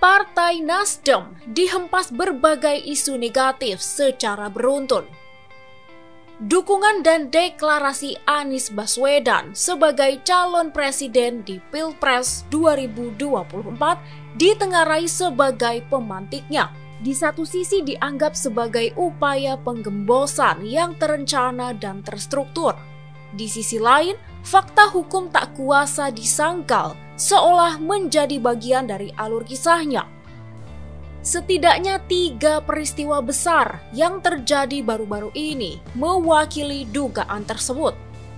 Partai Nasdem dihempas berbagai isu negatif secara beruntun. Dukungan dan deklarasi Anies Baswedan sebagai calon presiden di Pilpres 2024 ditengarai sebagai pemantiknya. Di satu sisi dianggap sebagai upaya penggembosan yang terencana dan terstruktur. Di sisi lain, fakta hukum tak kuasa disangkal seolah menjadi bagian dari alur kisahnya. Setidaknya 3 peristiwa besar yang terjadi baru-baru ini mewakili dugaan tersebut.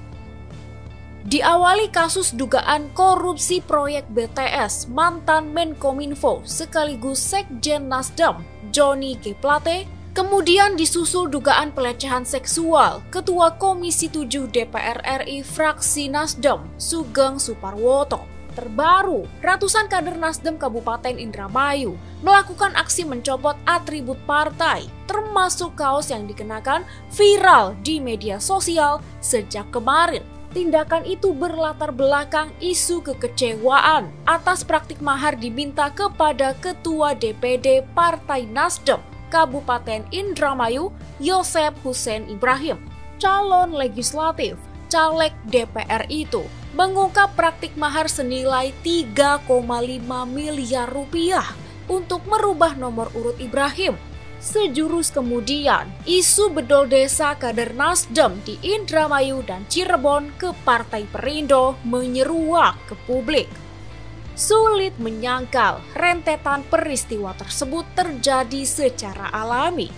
Diawali kasus dugaan korupsi proyek BTS mantan Menkominfo sekaligus Sekjen Nasdem, Johnny G. Plate, kemudian disusul dugaan pelecehan seksual Ketua Komisi 7 DPR RI fraksi Nasdem, Sugeng Suparwoto. Terbaru, ratusan kader Nasdem Kabupaten Indramayu melakukan aksi mencopot atribut partai, termasuk kaos yang dikenakan viral di media sosial sejak kemarin. Tindakan itu berlatar belakang isu kekecewaan atas praktik mahar diminta kepada Ketua DPD Partai Nasdem Kabupaten Indramayu, Yosep Hussein Ibrahim. Calon legislatif, caleg DPR itu mengungkap praktik mahar senilai 3,5 miliar rupiah untuk merubah nomor urut Ibrahim. Sejurus kemudian, isu bedol desa kader Nasdem di Indramayu dan Cirebon ke Partai Perindo menyeruak ke publik. Sulit menyangkal rentetan peristiwa tersebut terjadi secara alami.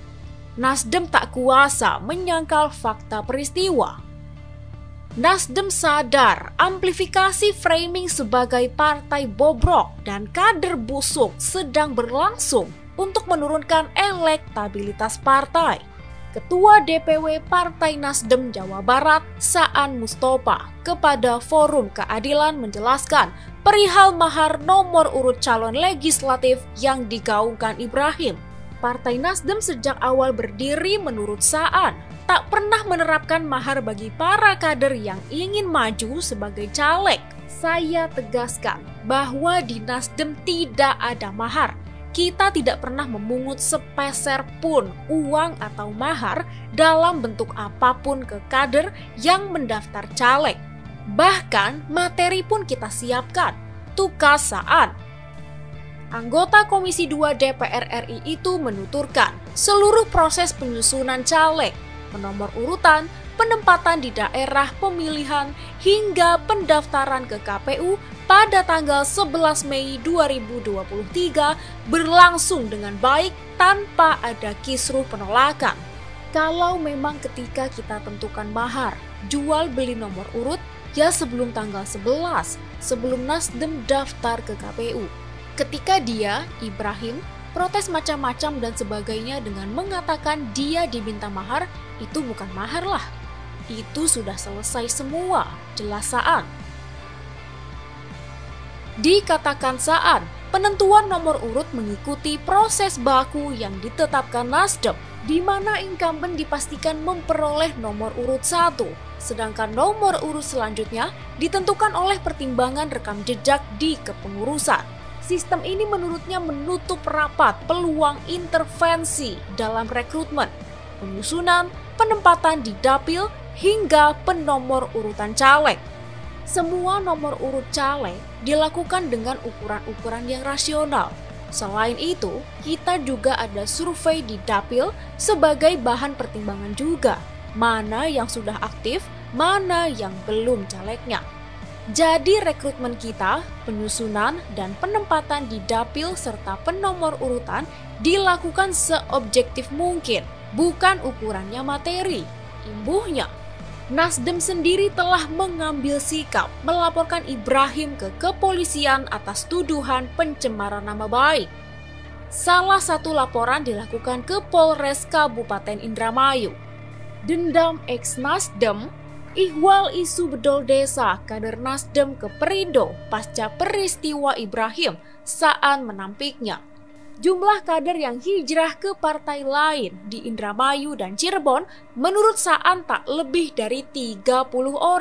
Nasdem tak kuasa menyangkal fakta peristiwa. Nasdem sadar amplifikasi framing sebagai partai bobrok dan kader busuk sedang berlangsung untuk menurunkan elektabilitas partai. Ketua DPW Partai Nasdem Jawa Barat, Saan Mustopa, kepada Forum Keadilan menjelaskan perihal mahar nomor urut calon legislatif yang digaungkan Ibrahim. Partai Nasdem sejak awal berdiri menurut Saan tak pernah menerapkan mahar bagi para kader yang ingin maju sebagai caleg. Saya tegaskan bahwa di Nasdem tidak ada mahar. Kita tidak pernah memungut sepeser pun uang atau mahar dalam bentuk apapun ke kader yang mendaftar caleg. Bahkan materi pun kita siapkan, tukas Saan. Anggota Komisi 2 DPR RI itu menuturkan seluruh proses penyusunan caleg, penomor urutan, penempatan di daerah pemilihan, hingga pendaftaran ke KPU pada tanggal 11 Mei 2023 berlangsung dengan baik tanpa ada kisruh penolakan. Kalau memang ketika kita tentukan mahar, jual beli nomor urut, ya sebelum tanggal 11, sebelum Nasdem daftar ke KPU. Ketika dia, Ibrahim, protes macam-macam dan sebagainya dengan mengatakan dia diminta mahar, itu bukan mahar lah. Itu sudah selesai semua, jelas Saan. Dikatakan Saan, penentuan nomor urut mengikuti proses baku yang ditetapkan Nasdem, di mana incumbent dipastikan memperoleh nomor urut 1, sedangkan nomor urut selanjutnya ditentukan oleh pertimbangan rekam jejak di kepengurusan. Sistem ini menurutnya menutup rapat peluang intervensi dalam rekrutmen, penyusunan, penempatan di dapil, hingga penomor urutan caleg. Semua nomor urut caleg dilakukan dengan ukuran-ukuran yang rasional. Selain itu, kita juga ada survei di dapil sebagai bahan pertimbangan juga. Mana yang sudah aktif, mana yang belum calegnya. Jadi rekrutmen kita, penyusunan, dan penempatan di dapil serta penomor urutan dilakukan seobjektif mungkin, bukan ukurannya materi. Imbuhnya, Nasdem sendiri telah mengambil sikap melaporkan Ibrahim ke kepolisian atas tuduhan pencemaran nama baik. Salah satu laporan dilakukan ke Polres Kabupaten Indramayu. Dendam ex-Nasdem, ihwal isu bedol desa kader Nasdem ke Perindo pasca peristiwa Ibrahim, Saan menampiknya. Jumlah kader yang hijrah ke partai lain di Indramayu dan Cirebon menurut Saan tak lebih dari 30 orang.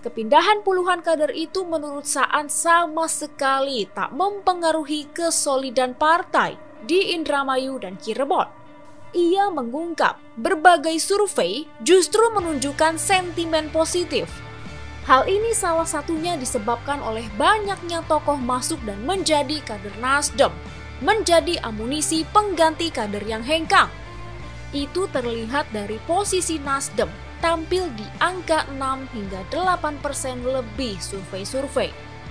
Kepindahan puluhan kader itu menurut Saan sama sekali tak mempengaruhi kesolidan partai di Indramayu dan Cirebon. Ia mengungkap berbagai survei justru menunjukkan sentimen positif. Hal ini salah satunya disebabkan oleh banyaknya tokoh masuk dan menjadi kader Nasdem, menjadi amunisi pengganti kader yang hengkang. Itu terlihat dari posisi Nasdem tampil di angka 6 hingga 8% lebih survei-survei.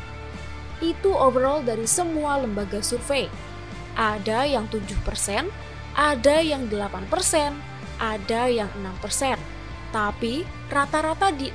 Itu overall dari semua lembaga survei. Ada yang 7%, ada yang 8%, ada yang 6%. Tapi rata-rata di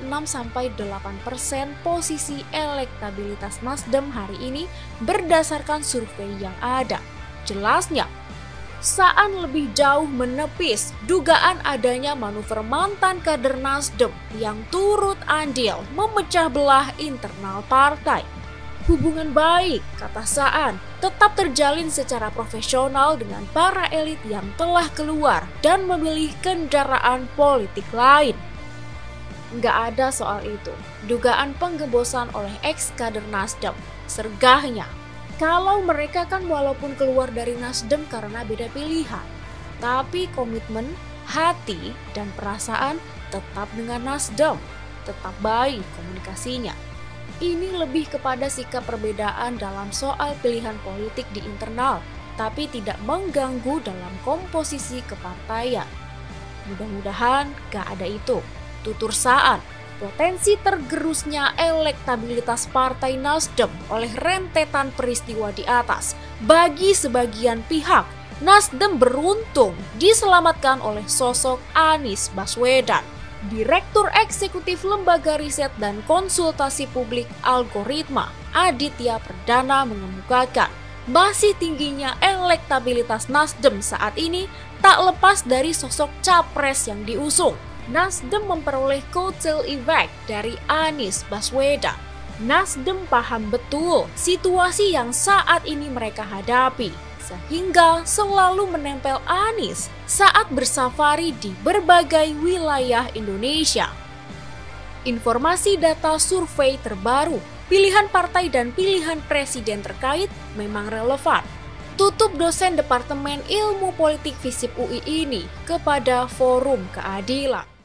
6-8% posisi elektabilitas Nasdem hari ini berdasarkan survei yang ada. Jelasnya, Saan lebih jauh menepis dugaan adanya manuver mantan kader Nasdem yang turut andil memecah belah internal partai. Hubungan baik, kata Saan, tetap terjalin secara profesional dengan para elit yang telah keluar dan memilih kendaraan politik lain. Nggak ada soal itu, dugaan penggembosan oleh ex-kader Nasdem. Sergahnya, kalau mereka kan walaupun keluar dari Nasdem karena beda pilihan, tapi komitmen, hati, dan perasaan tetap dengan Nasdem, tetap baik komunikasinya. Ini lebih kepada sikap perbedaan dalam soal pilihan politik di internal, tapi tidak mengganggu dalam komposisi kepartaian. Mudah-mudahan gak ada itu, tutur Saan. Potensi tergerusnya elektabilitas Partai Nasdem oleh rentetan peristiwa di atas. Bagi sebagian pihak, Nasdem beruntung diselamatkan oleh sosok Anies Baswedan. Direktur Eksekutif Lembaga Riset dan Konsultasi Publik Algoritma, Aditya Perdana mengemukakan, masih tingginya elektabilitas Nasdem saat ini tak lepas dari sosok capres yang diusung. Nasdem memperoleh kotel efek dari Anies Baswedan. Nasdem paham betul situasi yang saat ini mereka hadapi, sehingga selalu menempel Anies saat bersafari di berbagai wilayah Indonesia. Informasi data survei terbaru, pilihan partai dan pilihan presiden terkait memang relevan. Tutup dosen Departemen Ilmu Politik FISIP UI ini kepada Forum Keadilan.